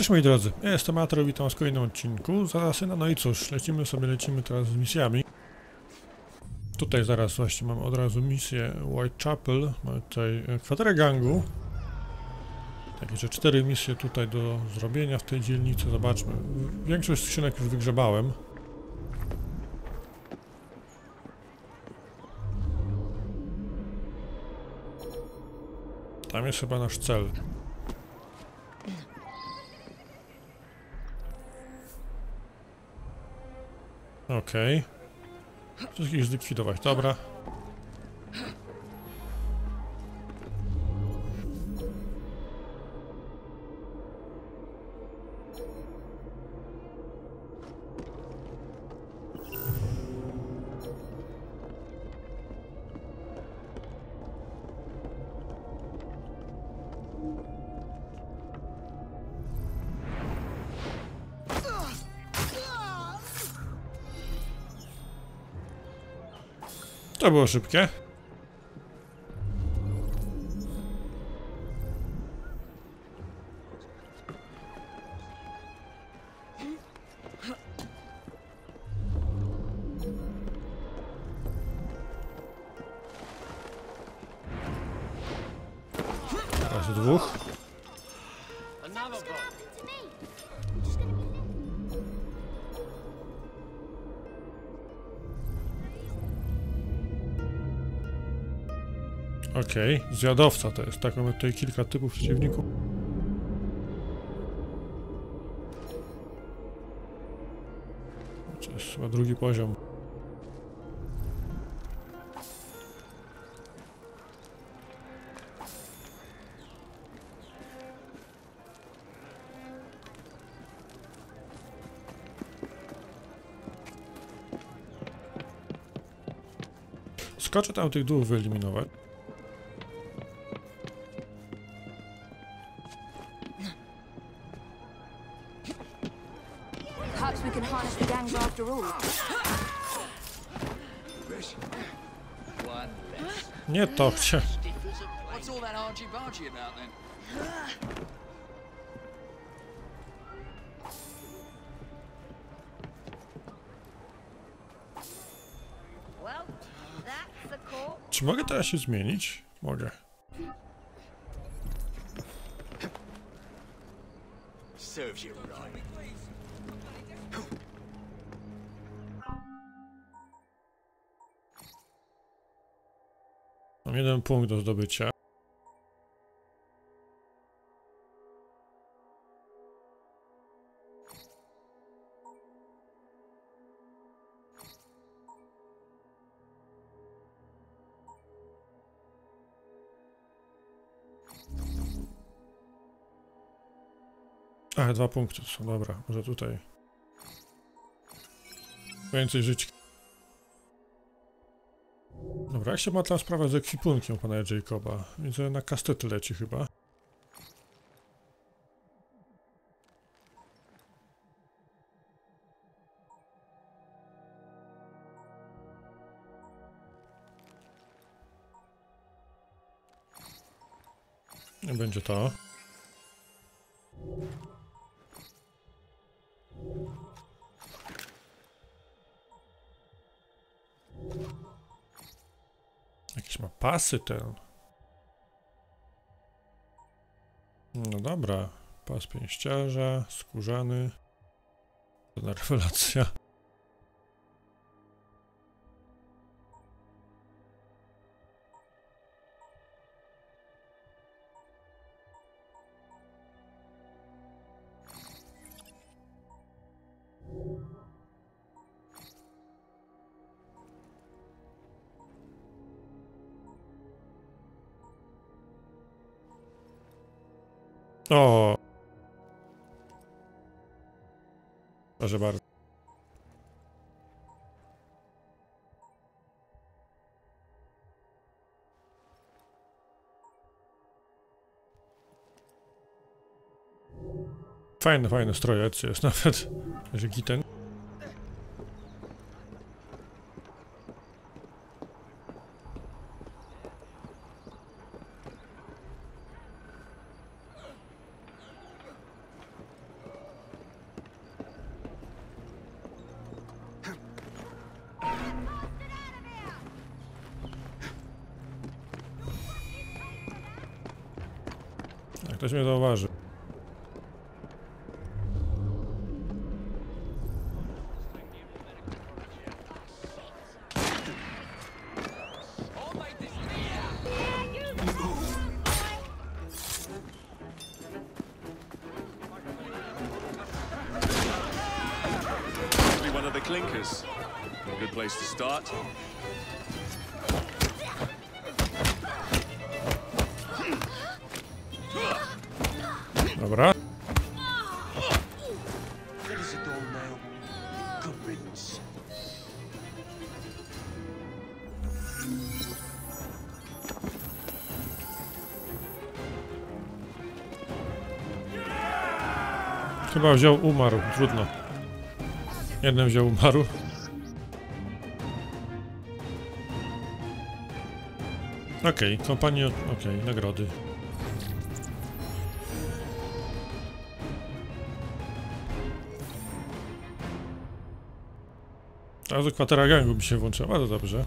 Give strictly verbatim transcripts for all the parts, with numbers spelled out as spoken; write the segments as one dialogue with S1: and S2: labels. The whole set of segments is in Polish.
S1: Cześć moi drodzy, ja jestem Atro, witam was w kolejnym odcinku z Asasyna. No i cóż, lecimy sobie, lecimy teraz z misjami. Tutaj zaraz właśnie mam od razu misję Whitechapel, mamy tutaj kwaterę gangu. Tak, jeszcze cztery misje tutaj do zrobienia w tej dzielnicy, zobaczmy. Większość skrzynek już wygrzebałem. Tam jest chyba nasz cel. Okej. Okay. Wszystkich zlikwidować, dobra. To było szybkie. Raz dwóch. Okej, okay. Zjadowca to jest, tak, mamy tutaj kilka typów przeciwników. To jest chyba drugi poziom. Skoczę tam tych dwóch wyeliminować.
S2: We can harness the gangs after all.
S1: Nie to cię.
S3: What's all that argy-bargy about then?
S2: Well, that's the call.
S1: Czy mogę teraz się zmienić? Mogę.
S3: Serves you right.
S1: Mam jeden punkt do zdobycia. Ach, dwa punkty są, dobra, może tutaj. Więcej żyć. Dobra, jak się ma tam sprawa z ekwipunkiem pana Jacoba? Widzę, na kastety leci chyba. Nie będzie to. Jakieś ma pasy ten. No dobra. Pas pięściarza, skórzany. Żadna rewelacja. O. Proszę bardzo. Fajny, fajny strojec jest nawet. Że giten. ktoś mnie zauważy.
S4: One of the clinkers. Good place to start.
S1: Dobra. Chyba wziął, umarł, trudno. Jeden wziął, umarł. Okej, okay, kompanii, okej, okay, nagrody. Teraz do kwatera gangu by się włączyła, bardzo dobrze.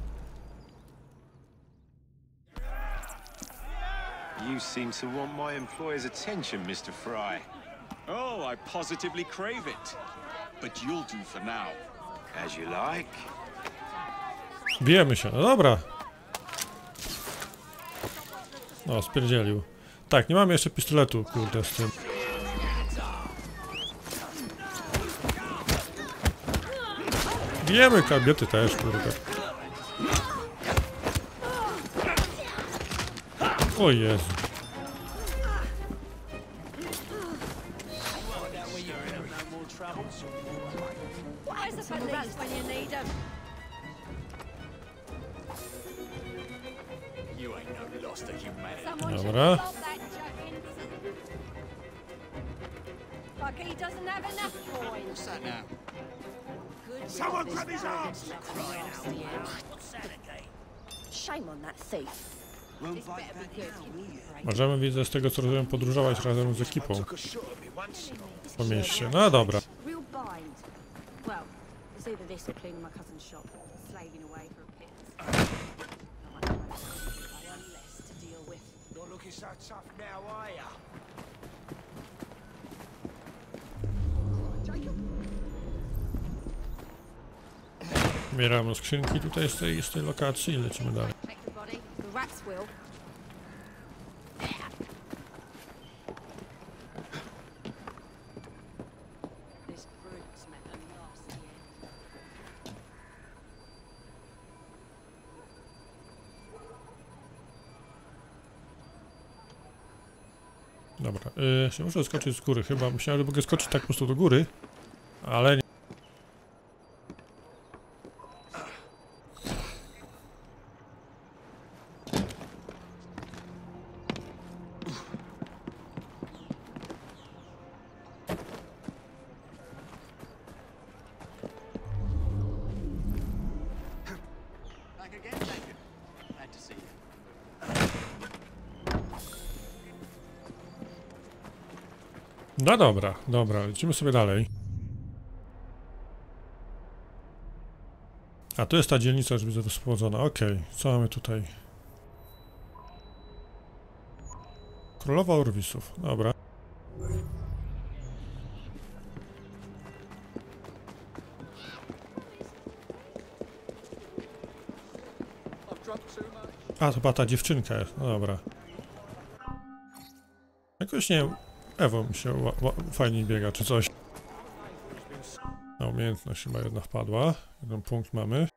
S5: You seem to want my employer's attention, mister Fry.
S4: Oh, I positively crave it. But you'll do for now.
S5: As you like.
S1: Bijemy się, no dobra. No, spierdzielił. Tak, nie mamy jeszcze pistoletu, kurde, z tym. Bijemy kobiety też, kurde. O Jezu.
S2: Where's the police when you need them?
S3: You ain't no lost to humanity.
S2: Someone should
S1: Dobra.
S2: stop that joking. Like he doesn't have enough coins.
S3: What's that now?
S2: Someone grab his arms! What's that again? Shame on that thief. This better be good.
S1: Możemy, widzę, z tego co rozumiem, podróżować razem z ekipą po mieście. No dobra.
S2: Real bind. Well, it's either this or cleaning my cousin's shop. Slaving away for a pittance. I have less to deal with.
S6: Not looking so tough now, are ya?
S1: Bieramy skrzynki tutaj z tej, z tej lokacji i lecimy dalej.
S2: Check the body. The rats will. This brute's met a nasty end.
S1: Dobra, yy, się muszę skoczyć z góry chyba. Myślałem, że mogę skoczyć tak po prostu do góry, ale nie.
S3: Back again, David. Glad to see you.
S1: No dobra, dobra, lecimy sobie dalej. A to jest ta dzielnica, już widzę, rozpołodzona. Okej, okay. Co mamy tutaj? Królowa Urwisów, dobra. A, to chyba ta dziewczynka jest, no dobra. Jakoś nie wiem, Ewo mi się ła, ła, fajnie biega, czy coś. Na umiejętność chyba jedna wpadła. Jeden punkt mamy.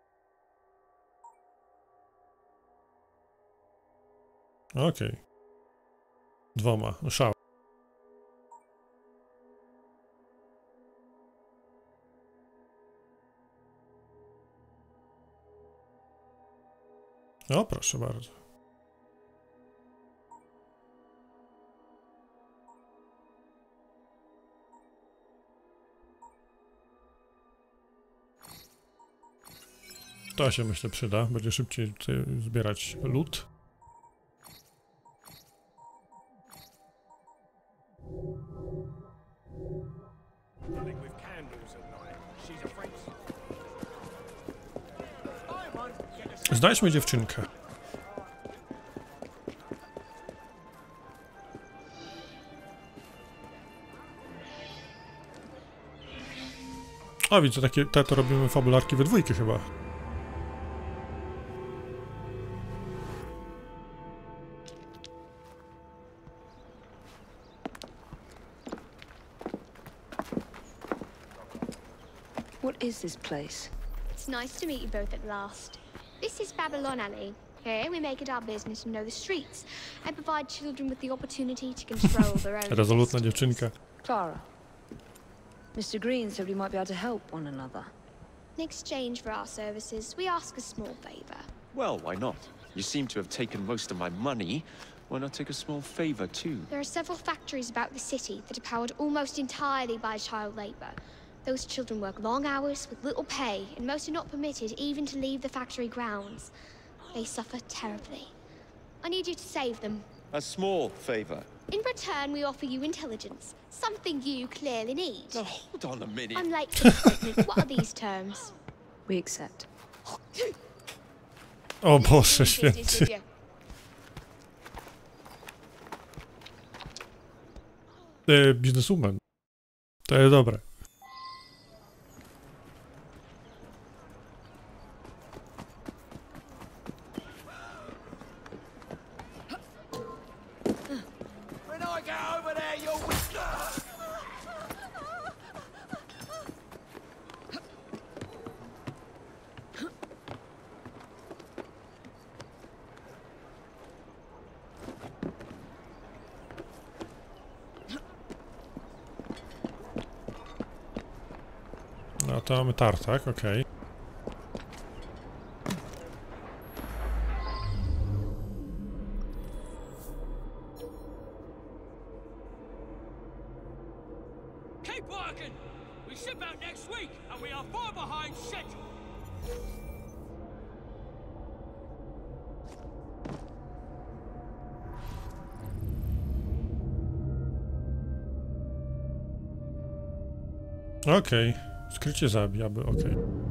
S1: Okej. Okay. Dwoma, no szał. O, proszę bardzo. To się, myślę, przyda. Będzie szybciej tutaj zbierać lód. Znajdźmy dziewczynkę. O, widzę, takie, te to robimy fabularki we dwójkę chyba.
S2: What is this place?
S7: It's nice to meet you both at last. This is Babylon Alley. Here we make it our business to know the streets and provide children with the opportunity to control their own
S1: Rezolutna
S7: destinies.
S1: dziewczynka.
S2: Clara. Mister Green said we might be able to help one another.
S7: In exchange for our services, we ask a small favor.
S5: Well, why not? You seem to have taken most of my money. Why not take a small favor, too?
S7: There are several factories about the city that are powered almost entirely by child labor. Those children work long hours with little pay, and most are not permitted even to leave the factory grounds. They suffer terribly. I need you to save them.
S5: A small favor.
S7: In return, we offer you intelligence, something you clearly need.
S5: Now, hold on a minute.
S7: I'm late for the picnic. What are these terms?
S2: We accept.
S1: O Boże
S7: Business
S1: święty.
S7: with you.
S1: E, bizneswoman. To jest dobre.
S6: When I get over there, you'll...
S1: No to mamy tartak, okej.
S8: Keep working! We ship out next week, and we are far behind schedule.
S1: Okej. Skrycie zabija, by okej.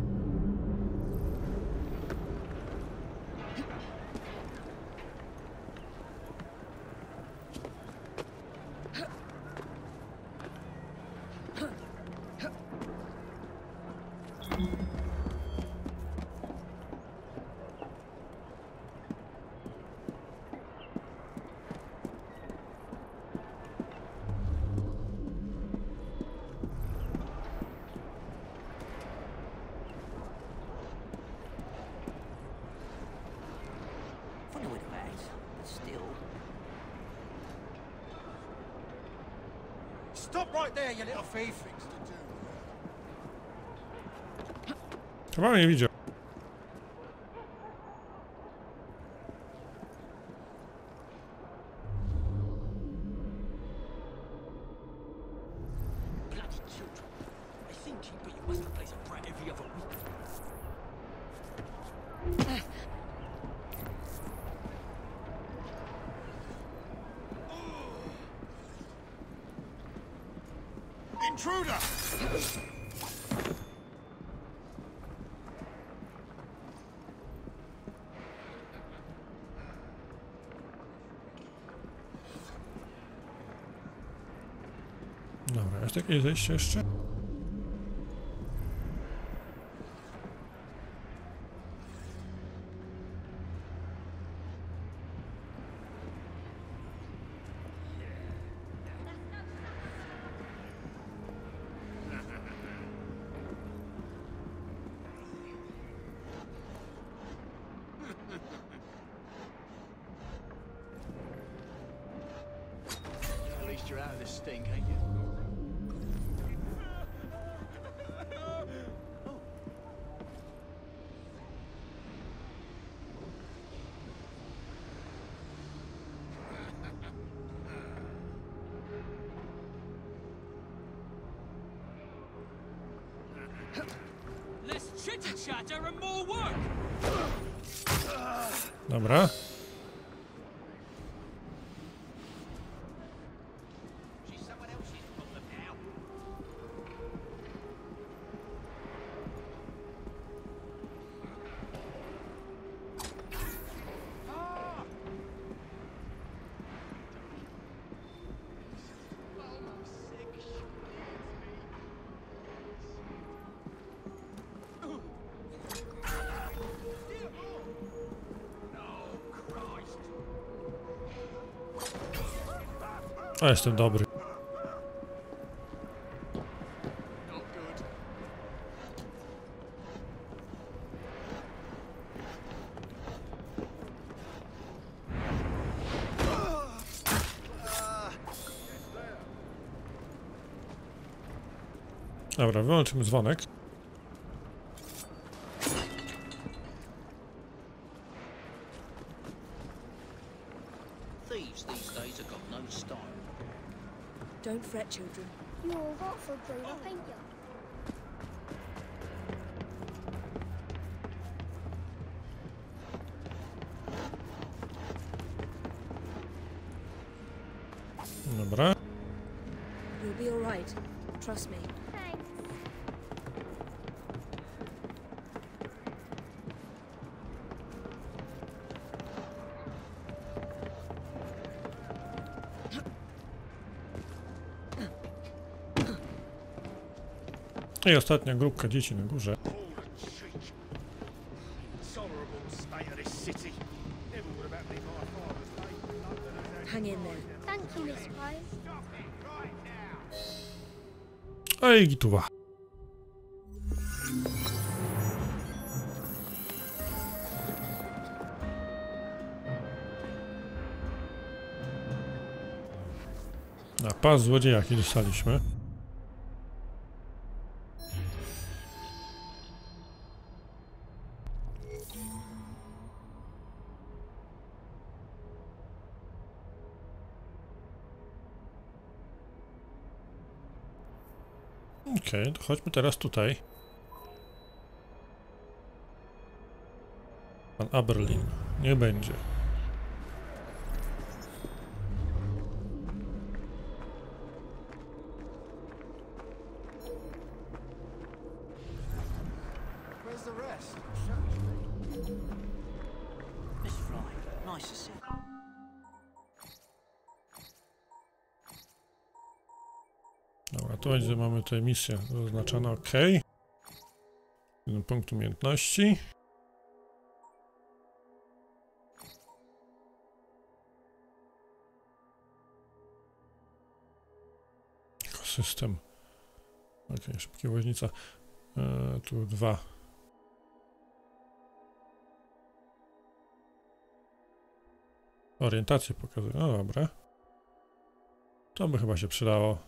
S6: Funny way to act, but still. Stop right there, you little thief. Things to do.
S1: Chyba mnie widział.
S8: Bloody children. I think you, but you must replace a brat every other week.
S6: Intruder!
S1: Dobra, jest jakieś zejście jeszcze?
S3: At least you're out of this stink, ain't you?
S8: Less chitter chatter and more work!
S1: Dobra.
S3: She's someone else's problem now.
S1: A jestem dobry.
S3: Not good.
S1: Dobra, wyłączymy dzwonek.
S6: Thieves these days have got no style.
S2: Don't fret, children.
S7: You're all got for a grown up, ain't you?
S1: Dobra.
S2: You'll be all right. Trust me.
S7: Thanks.
S1: I ostatnia grupka dzieci na górze.
S2: Hang in there.
S7: Thank you, Miss Price.
S1: Ej, gituwa. Na pas złodziejaki dostaliśmy. Okej, okay, to chodźmy teraz tutaj. Pan Aberlin. Nie będzie.
S6: Where's the rest? Miss Fry, nice to see you.
S1: Dobra, tu będzie, mamy tutaj misję zaznaczona, ok. Jeden punkt umiejętności. Ekosystem. Ok, szybkie woźnica. E, tu dwa. Orientację pokazuje, no dobra. To by chyba się przydało.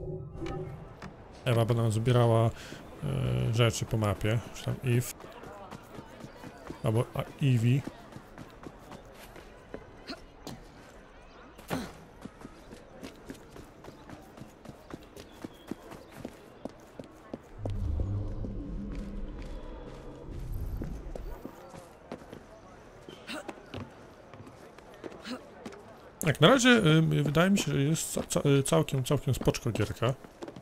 S1: Ewa będą zbierała y, rzeczy po mapie, czy tam Eve, albo a, Evie. Tak, na razie y, wydaje mi się, że jest ca ca całkiem, całkiem spoczko gierka.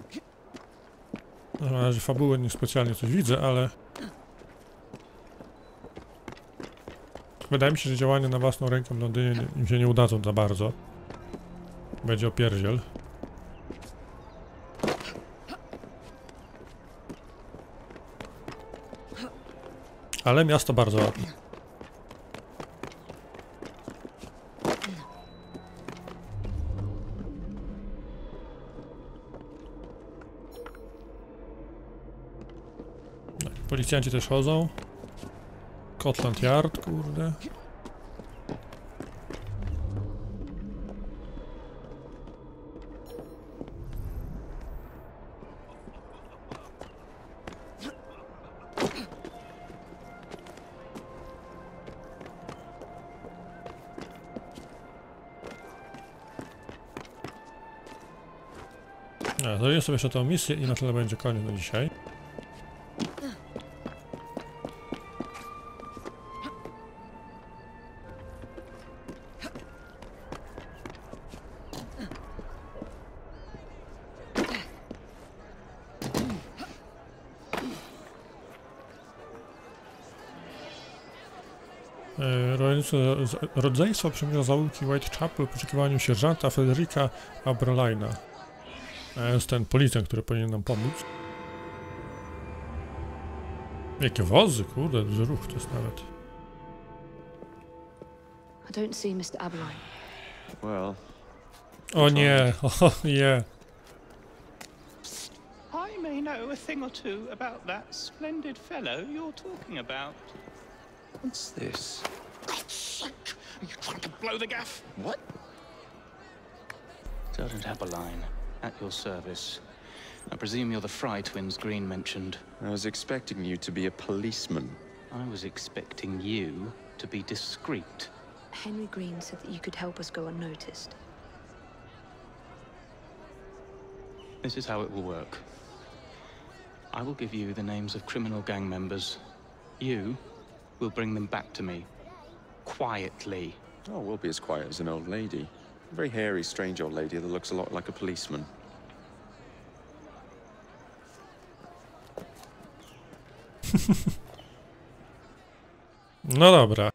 S1: Na razie fabuły niespecjalnie coś widzę, ale... Wydaje mi się, że działania na własną rękę w Londynie im się nie udadzą za bardzo. Będzie opierdziel. Ale miasto bardzo ładne. Policjanci też chodzą. Scotland Yard, kurde. A, zrobię sobie jeszcze tą misję i na tyle będzie koniec na dzisiaj. Rodzeństwo przemierza zaułki Whitechapel w poszukiwaniu sierżanta Frederica Aberlina. To jest ten policjant, który powinien nam pomóc. Jakie wozy, kurde, duży ruch to jest nawet.
S2: I don't see Mister Aberline.
S5: Well,
S1: O nie, o nie.
S9: I may know a thing or two about that splendid fellow you're talking about.
S5: What's this?
S9: Are you trying to blow the gaff?
S5: What?
S9: Sergeant Appeline, at your service. I presume you're the Fry twins Green mentioned.
S5: I was expecting you to be a policeman.
S9: I was expecting you to be discreet.
S10: Henry Green said that you could help us go unnoticed.
S9: This is how it will work. I will give you the names of criminal gang members. You will bring them back to me. Quietly.
S5: Oh, we'll be as quiet as an old lady. A very hairy, strange old lady that looks a lot like a policeman.
S1: No dobra.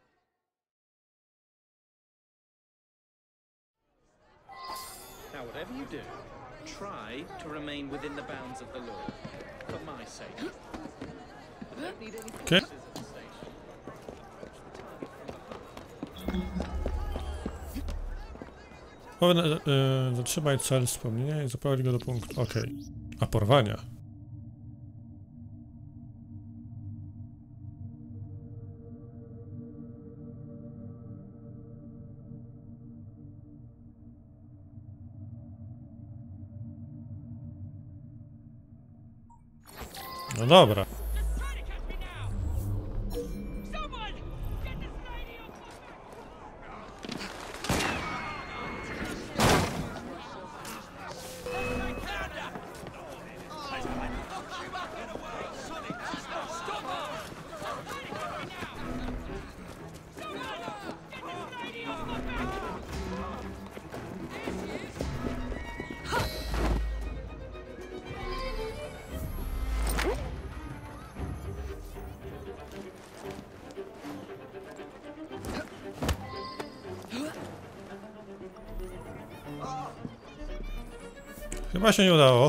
S11: Now, whatever you do, try to remain within the bounds of the law. For my sake. I don't need any
S1: Okay.
S11: forces at the station.
S1: Powinien e, zatrzymać cel wspomnienia i zaprowadzić go do punktu. Okej. Okay. A porwania. No dobra. Chyba się nie udało.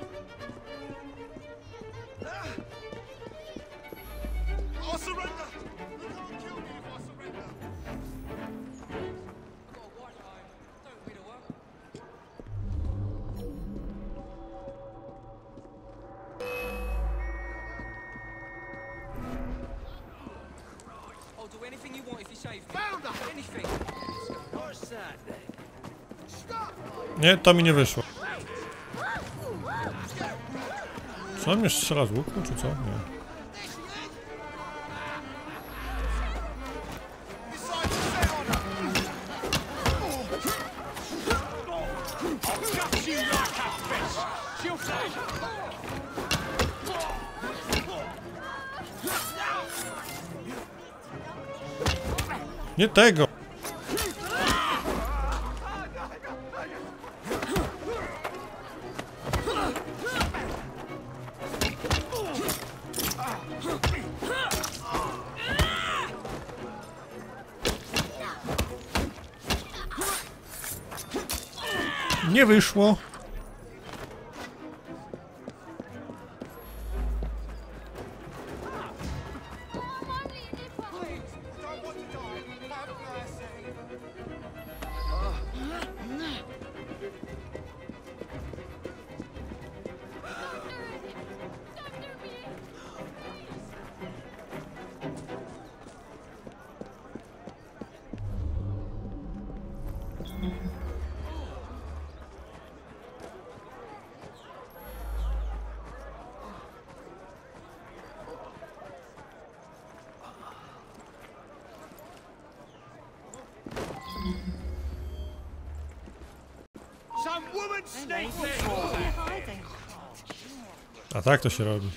S8: I'll do anything you want if you save me. Anything. What's that then?
S1: Nie, to mi nie wyszło. Co on mnie strzela z łuku, czy co? Nie. Nie tego! Nie wyszło. A tak to się robi.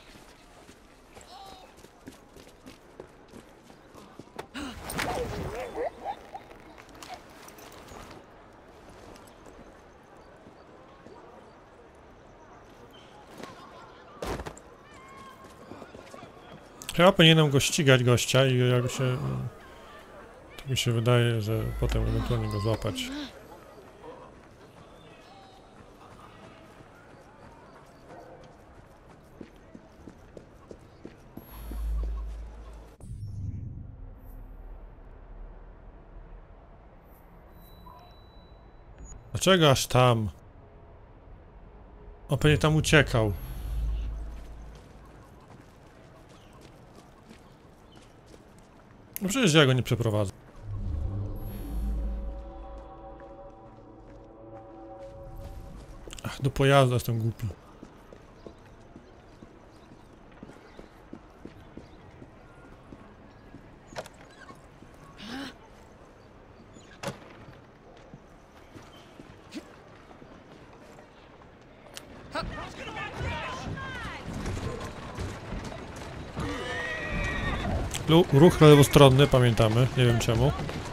S1: Chyba powinienem go ścigać, gościa, i jak się... Tak mi się wydaje, że potem ewentualnie go złapać. Dlaczego aż tam? On pewnie tam uciekał. No przecież ja go nie przeprowadzę. Ach, do pojazdu jestem głupi. Lu- Ruch lewostronny, pamiętamy, nie wiem czemu.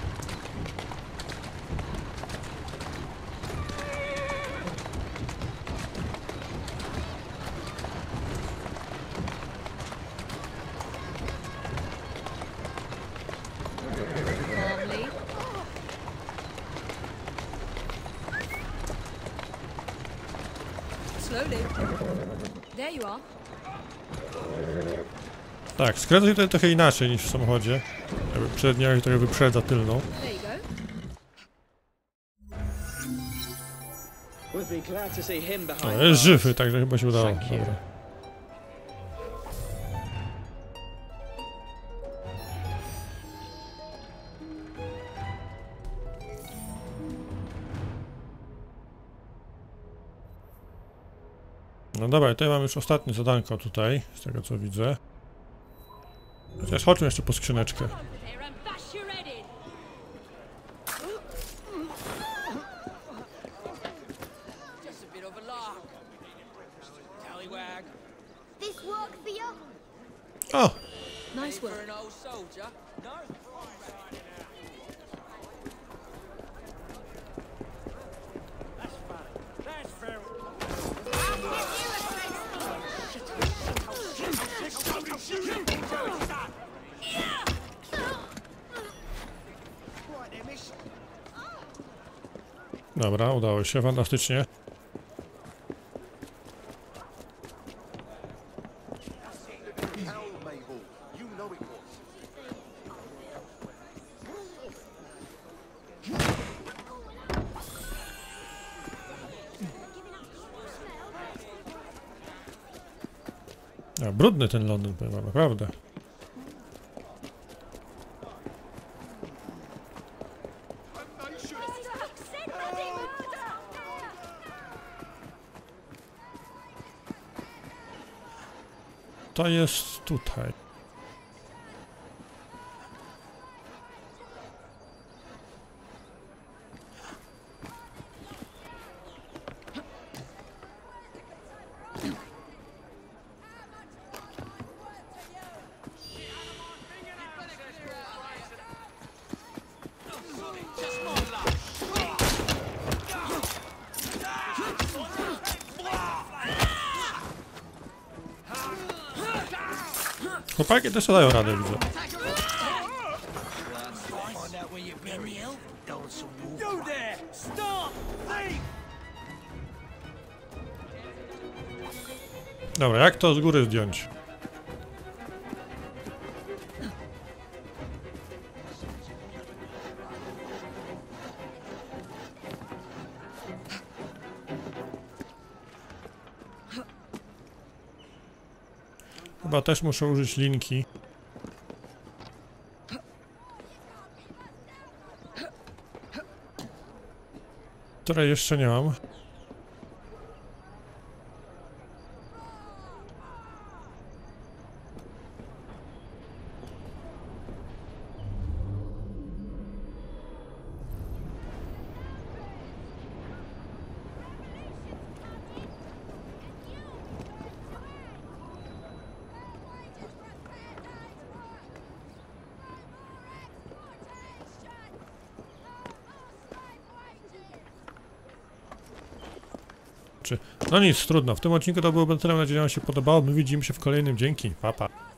S2: Calmly. Slowly. There you are.
S1: Tak, skręca się tutaj trochę inaczej niż w samochodzie. Jakby przednia i trochę wyprzedza tylną.
S2: There you go.
S11: We'll be glad to see him behind
S1: O, jest żywy, także chyba się udało.
S9: Thank you.
S1: Dobra. No dobra, tutaj mamy już ostatnie zadanko tutaj, z tego co widzę. Chociaż chodźmy jeszcze po skrzyneczkę.
S2: There and bash your head in.
S8: Just a bit of a lark. Tallywag.
S7: This work for you?
S1: O!
S2: Nice
S8: For
S2: work.
S8: an old soldier? No.
S1: Dobra, udało się, fantastycznie. A, brudny ten Londyn, powiem wam, naprawdę. To jest tutaj. Chłopaki też dają radę, widzę. Dobra, jak to z góry zdjąć? Chyba też muszę użyć linki. Której jeszcze nie mam. No nic, trudno. W tym odcinku to byłoby tyle. Mam nadzieję, że wam się podobało. My widzimy się w kolejnym. Dzięki. Pa, pa.